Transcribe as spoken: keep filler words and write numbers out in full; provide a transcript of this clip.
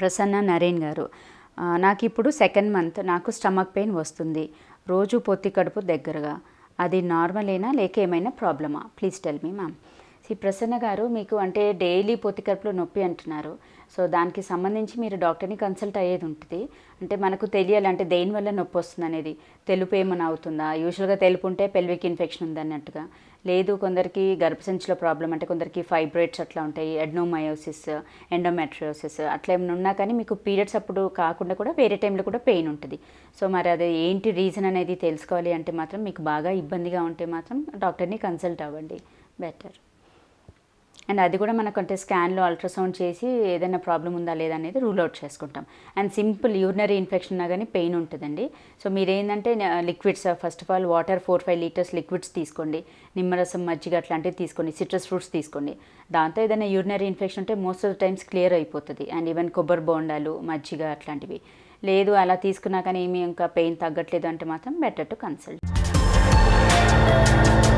ప్రసన్న నరేన్ గారు. నాకు ఇప్పుడు సెకండ్ మంత్ నాకు స్టమక్ పెయిన్ వస్తుంది. రోజు పొత్తి కడుపు దగ్గరగా. అది నార్మలేనా లేక ఏమైనా ప్రాబ్లమా? Please tell me ma'am. సి ప్రసన్న గారు, మీకు అంటే డైలీ పొత్తి కడుపులో నొప్పి అంటున్నారు. సో దానికి సంబంధించి మీరు డాక్టర్ని కన్సల్ట్ అయ్యేది ఉంటుంది. అంటే మనకు తెలియాలి అంటే దేనివల్ల నొప్పి వస్తుంది అనేది. తెలుపు ఏమైనా అవుతుందా? యూజువల్గా తెలుపు ఉంటే పెల్విక్ ఇన్ఫెక్షన్ ఉందన్నట్టుగా. లేదు కొందరికి గర్భసంచిలో ప్రాబ్లం, అంటే కొందరికి ఫైబ్రాయిడ్స్ అట్లా ఉంటాయి, అడ్నోమయోసిస్, ఎండోమెట్రియోసిస్ అట్లా ఏమైనా ఉన్నా కానీ మీకు పీరియడ్స్ అప్పుడు కాకుండా కూడా వేరే టైంలో కూడా పెయిన్ ఉంటుంది. సో మరి అది ఏంటి రీజన్ అనేది తెలుసుకోవాలి అంటే మాత్రం మీకు బాగా ఇబ్బందిగా ఉంటే మాత్రం డాక్టర్ని కన్సల్ట్ అవ్వండి బెటర్. అండ్ అది కూడా మనకు అంటే స్కాన్లో అల్ట్రాసౌండ్ చేసి ఏదైనా ప్రాబ్లం ఉందా లేదా అనేది రూల్ అవుట్ చేసుకుంటాం. అండ్ సింపుల్ యూరినరీ ఇన్ఫెక్షన్ ఉన్నా కానీ పెయిన్ ఉంటుందండి. సో మీరు ఏంటంటే liquids, first of all water four five litres liquids తీసుకోండి. నిమ్మరసం, మజ్జిగ అట్లాంటివి తీసుకోండి. సిట్రస్ ఫ్రూట్స్ తీసుకోండి. దాంతో ఏదైనా యూరినరీ ఇన్ఫెక్షన్ ఉంటే most of the times clear అయిపోతుంది. అండ్ ఈవెన్ కొబ్బరి బోండాలు, మజ్జిగ అట్లాంటివి. లేదు అలా తీసుకున్నా కానీ ఏమి ఇంకా పెయిన్ తగ్గట్లేదు అంటే మాత్రం బెటర్ టు కన్సల్ట్.